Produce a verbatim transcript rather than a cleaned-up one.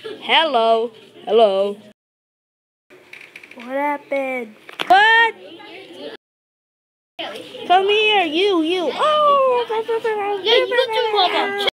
Hello. Hello. What happened? What? Come here, you, you. Oh! 야, 이것 좀 봐봐.